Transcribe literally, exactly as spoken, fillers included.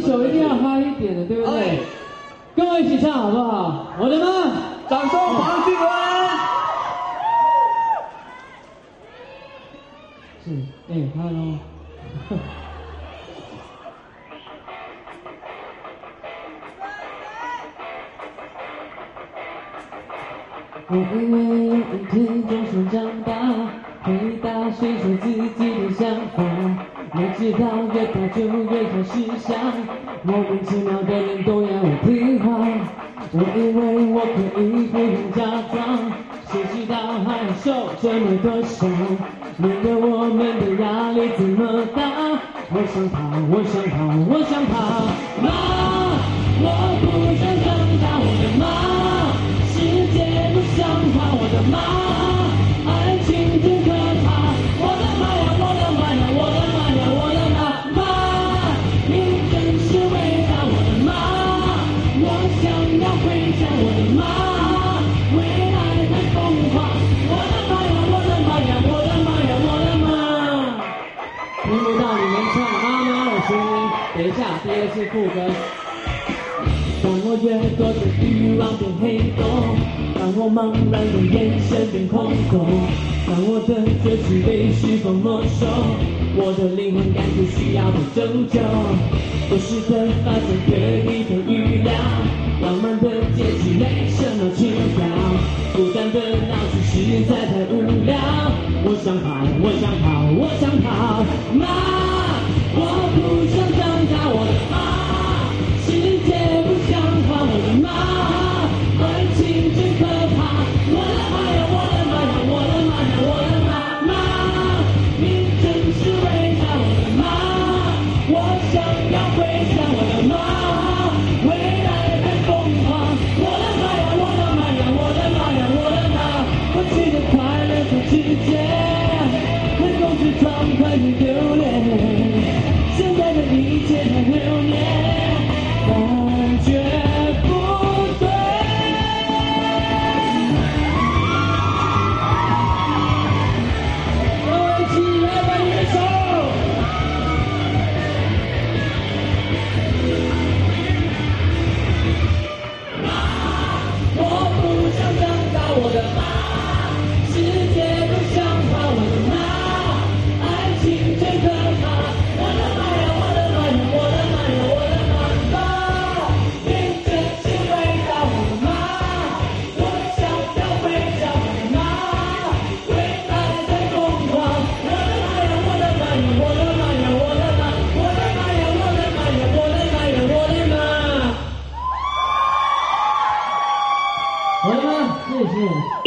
首一定要嗨一点的，对不对？跟我一起唱好不好？我的妈！ 掌声黄俊文。 是，哎，他喽。我以为有一天总算长大，会大声说自己的想法，哪知道越大就越开始想，莫名其妙的人都要我听话。我以为我可以不用假装，谁知道还要受这么多伤，面对我们的压力这么大，我想跑，我想跑，我想跑。妈，我不想长大，我的妈。世界不像话，我的妈！爱情真可怕，我的妈呀，我的妈呀，我的妈呀，我的妈妈！你真是伟大，我的妈！我想要回家，我的妈！为爱太疯狂，我的妈呀，我的妈呀，我的妈呀，我的妈！听不到你们唱妈妈的声音，等一下，第二次副歌。当我越过这欲望变黑洞，当我茫然的眼神变空洞，当我的真实被时光没收，我的灵魂感觉需要被拯救。不时的发现可以被预料，浪漫的结局没什么情调，孤单的闹剧实在太无聊。我想跑，我想跑，我想跑，妈，我不想长大，我的妈。世界不像话，我的妈！爱情真可怕，我的妈呀，我的妈呀，我的妈呀，我的妈妈！你真是伟大，我的妈！我想要回家，我的妈！为爱太疯狂，我的妈呀，我的妈呀，我的妈呀，我的妈！过去的快乐和直接，能够是畅快的留恋，现在的一切太留恋。感觉不对。各位亲爱的乐手，我不想长大，我的妈！世界不像话，我的妈！爱情真可怕，我的妈呀，我的妈呀，我的妈呀，我的妈！我的妈，谢谢。